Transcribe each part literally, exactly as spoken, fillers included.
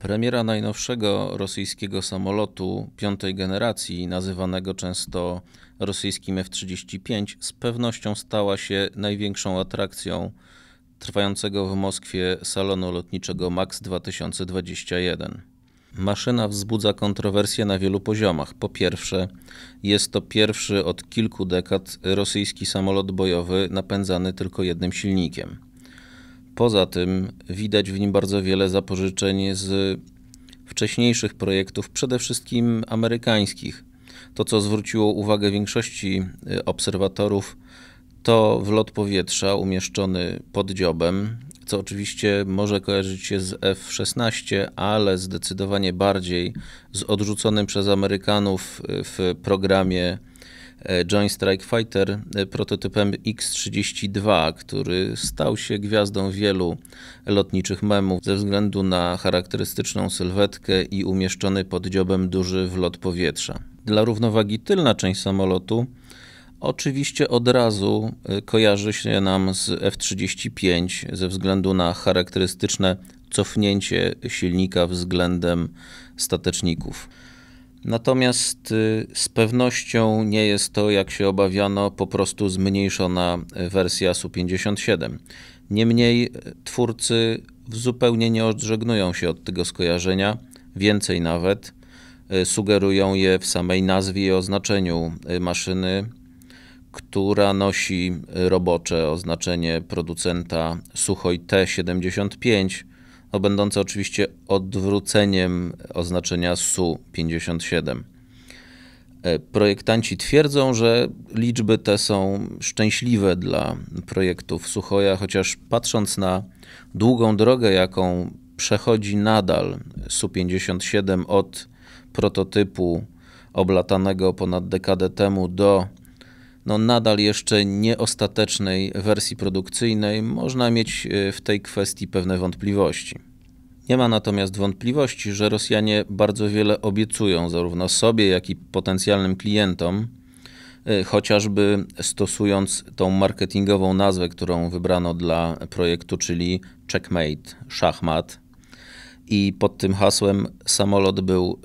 Premiera najnowszego rosyjskiego samolotu piątej generacji, nazywanego często rosyjskim F trzydzieści pięć, z pewnością stała się największą atrakcją trwającego w Moskwie salonu lotniczego MAX dwa tysiące dwadzieścia jeden. Maszyna wzbudza kontrowersje na wielu poziomach. Po pierwsze, jest to pierwszy od kilku dekad rosyjski samolot bojowy napędzany tylko jednym silnikiem. Poza tym widać w nim bardzo wiele zapożyczeń z wcześniejszych projektów, przede wszystkim amerykańskich. To, co zwróciło uwagę większości obserwatorów, to wlot powietrza umieszczony pod dziobem, co oczywiście może kojarzyć się z F szesnaście, ale zdecydowanie bardziej z odrzuconym przez Amerykanów w programie Joint Strike Fighter prototypem X trzydzieści dwa, który stał się gwiazdą wielu lotniczych memów ze względu na charakterystyczną sylwetkę i umieszczony pod dziobem duży wlot powietrza. Dla równowagi tylna część samolotu oczywiście od razu kojarzy się nam z F trzydzieści pięć ze względu na charakterystyczne cofnięcie silnika względem stateczników. Natomiast z pewnością nie jest to, jak się obawiano, po prostu zmniejszona wersja S U pięćdziesiąt siedem. Niemniej twórcy zupełnie nie odżegnują się od tego skojarzenia, więcej nawet, sugerują je w samej nazwie i oznaczeniu maszyny, która nosi robocze oznaczenie producenta Suchoj T siedemdziesiąt pięć, no będące oczywiście odwróceniem oznaczenia S U pięćdziesiąt siedem. Projektanci twierdzą, że liczby te są szczęśliwe dla projektów Suchoja, chociaż patrząc na długą drogę, jaką przechodzi nadal S U pięćdziesiąt siedem od prototypu oblatanego ponad dekadę temu do no nadal jeszcze nieostatecznej wersji produkcyjnej, można mieć w tej kwestii pewne wątpliwości. Nie ma natomiast wątpliwości, że Rosjanie bardzo wiele obiecują zarówno sobie, jak i potencjalnym klientom, chociażby stosując tą marketingową nazwę, którą wybrano dla projektu, czyli Checkmate, szachmat. I pod tym hasłem samolot był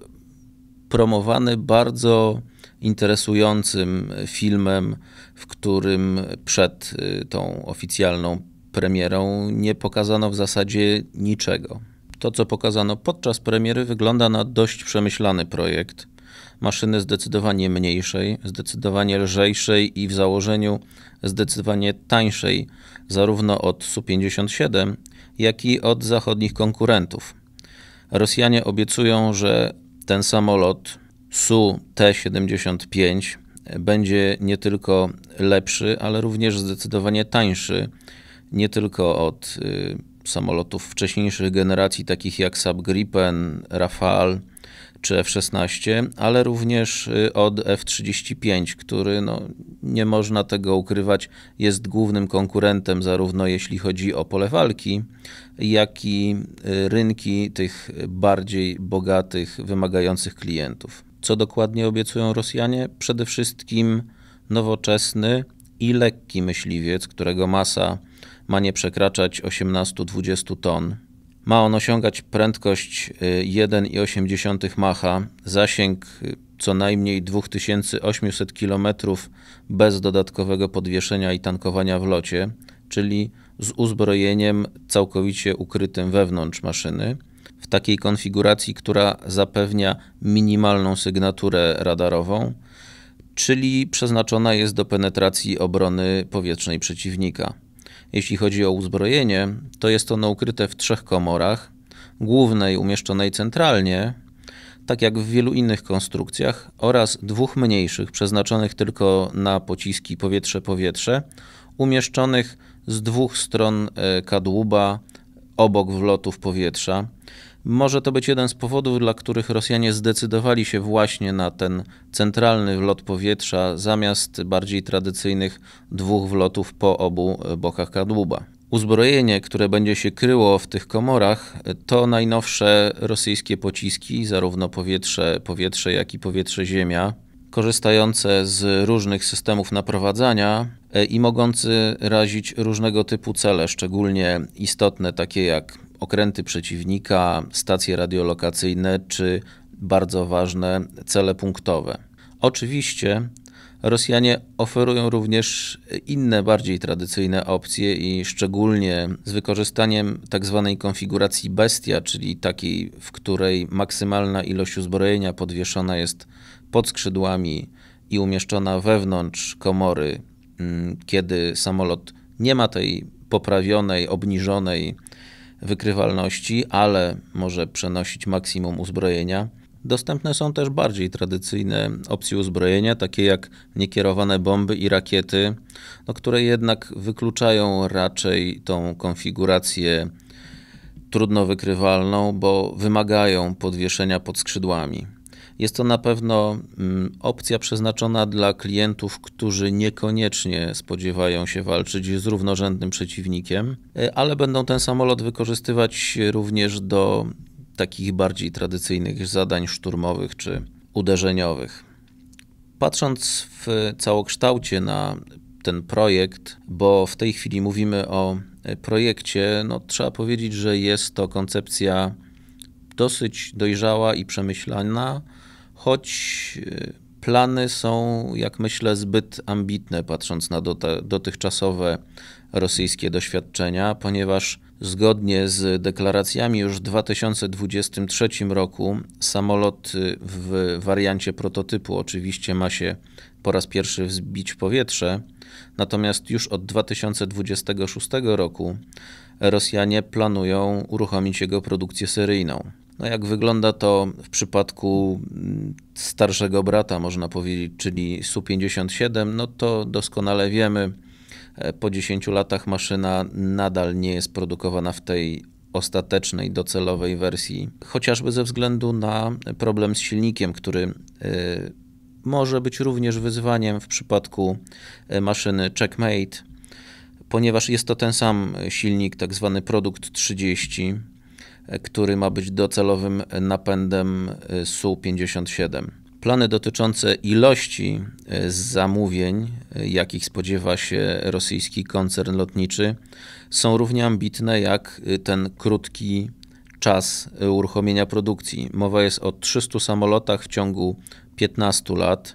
promowany bardzo interesującym filmem, w którym przed tą oficjalną premierą nie pokazano w zasadzie niczego. To, co pokazano podczas premiery, wygląda na dość przemyślany projekt. Maszyny zdecydowanie mniejszej, zdecydowanie lżejszej i w założeniu zdecydowanie tańszej zarówno od S U pięćdziesiąt siedem, jak i od zachodnich konkurentów. Rosjanie obiecują, że ten samolot S U T siedemdziesiąt pięć będzie nie tylko lepszy, ale również zdecydowanie tańszy, nie tylko od y, samolotów wcześniejszych generacji, takich jak Saab Gripen, Rafale czy F szesnaście, ale również y, od F trzydzieści pięć, który, no, nie można tego ukrywać, jest głównym konkurentem zarówno jeśli chodzi o pole walki, jak i y, rynki tych bardziej bogatych, wymagających klientów. Co dokładnie obiecują Rosjanie? Przede wszystkim nowoczesny i lekki myśliwiec, którego masa ma nie przekraczać osiemnaście do dwudziestu ton. Ma on osiągać prędkość jeden i osiem Macha, zasięg co najmniej dwa tysiące osiemset kilometrów bez dodatkowego podwieszenia i tankowania w locie, czyli z uzbrojeniem całkowicie ukrytym wewnątrz maszyny, w takiej konfiguracji, która zapewnia minimalną sygnaturę radarową, czyli przeznaczona jest do penetracji obrony powietrznej przeciwnika. Jeśli chodzi o uzbrojenie, to jest ono ukryte w trzech komorach, głównej umieszczonej centralnie, tak jak w wielu innych konstrukcjach, oraz dwóch mniejszych, przeznaczonych tylko na pociski powietrze-powietrze, umieszczonych z dwóch stron kadłuba obok wlotów powietrza. Może to być jeden z powodów, dla których Rosjanie zdecydowali się właśnie na ten centralny wlot powietrza zamiast bardziej tradycyjnych dwóch wlotów po obu bokach kadłuba. Uzbrojenie, które będzie się kryło w tych komorach, to najnowsze rosyjskie pociski, zarówno powietrze-powietrze, jak i powietrze-ziemia, korzystające z różnych systemów naprowadzania i mogący razić różnego typu cele, szczególnie istotne, takie jak okręty przeciwnika, stacje radiolokacyjne czy bardzo ważne cele punktowe. Oczywiście Rosjanie oferują również inne, bardziej tradycyjne opcje i szczególnie z wykorzystaniem tzw. konfiguracji Bestia, czyli takiej, w której maksymalna ilość uzbrojenia podwieszona jest pod skrzydłami i umieszczona wewnątrz komory, kiedy samolot nie ma tej poprawionej, obniżonej wykrywalności, ale może przenosić maksimum uzbrojenia. Dostępne są też bardziej tradycyjne opcje uzbrojenia, takie jak niekierowane bomby i rakiety, no, które jednak wykluczają raczej tą konfigurację trudno wykrywalną, bo wymagają podwieszenia pod skrzydłami. Jest to na pewno opcja przeznaczona dla klientów, którzy niekoniecznie spodziewają się walczyć z równorzędnym przeciwnikiem, ale będą ten samolot wykorzystywać również do takich bardziej tradycyjnych zadań szturmowych czy uderzeniowych. Patrząc w całokształcie na ten projekt, bo w tej chwili mówimy o projekcie, no trzeba powiedzieć, że jest to koncepcja dosyć dojrzała i przemyślana, choć plany są, jak myślę, zbyt ambitne, patrząc na dotychczasowe rosyjskie doświadczenia, ponieważ zgodnie z deklaracjami już w dwa tysiące dwudziestym trzecim roku samolot w wariancie prototypu oczywiście ma się po raz pierwszy wzbić w powietrze, natomiast już od dwa tysiące dwudziestego szóstego roku Rosjanie planują uruchomić jego produkcję seryjną. No jak wygląda to w przypadku starszego brata, można powiedzieć, czyli S U pięćdziesiąt siedem, no to doskonale wiemy, po dziesięciu latach maszyna nadal nie jest produkowana w tej ostatecznej, docelowej wersji, chociażby ze względu na problem z silnikiem, który może być również wyzwaniem w przypadku maszyny Checkmate, ponieważ jest to ten sam silnik, tak zwany produkt trzydzieści, który ma być docelowym napędem S U pięćdziesiąt siedem. Plany dotyczące ilości zamówień, jakich spodziewa się rosyjski koncern lotniczy, są równie ambitne jak ten krótki czas uruchomienia produkcji. Mowa jest o trzystu samolotach w ciągu piętnastu lat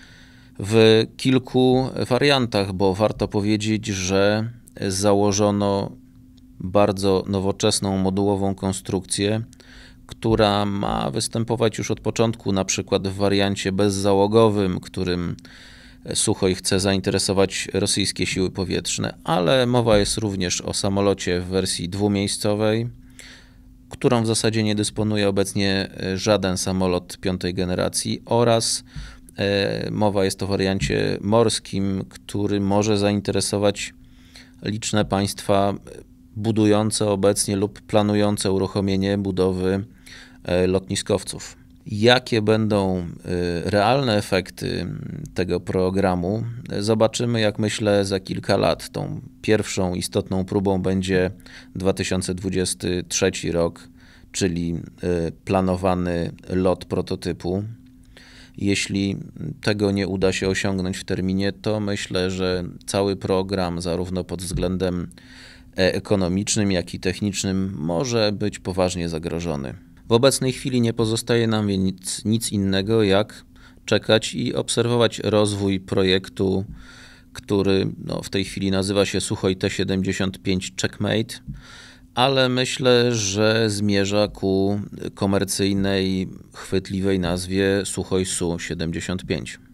w kilku wariantach, bo warto powiedzieć, że założono bardzo nowoczesną modułową konstrukcję, która ma występować już od początku, na przykład w wariancie bezzałogowym, którym Suchoj chce zainteresować rosyjskie siły powietrzne, ale mowa jest również o samolocie w wersji dwumiejscowej, którą w zasadzie nie dysponuje obecnie żaden samolot piątej generacji, oraz mowa jest o wariancie morskim, który może zainteresować liczne państwa budujące obecnie lub planujące uruchomienie budowy lotniskowców. Jakie będą realne efekty tego programu, zobaczymy, jak myślę, za kilka lat. Tą pierwszą istotną próbą będzie dwa tysiące dwudziesty trzeci rok, czyli planowany lot prototypu. Jeśli tego nie uda się osiągnąć w terminie, to myślę, że cały program, zarówno pod względem ekonomicznym, jak i technicznym, może być poważnie zagrożony. W obecnej chwili nie pozostaje nam nic, nic innego, jak czekać i obserwować rozwój projektu, który no, w tej chwili nazywa się Suchoj T siedemdziesiąt pięć Checkmate, ale myślę, że zmierza ku komercyjnej, chwytliwej nazwie Suchoj S U siedemdziesiąt pięć.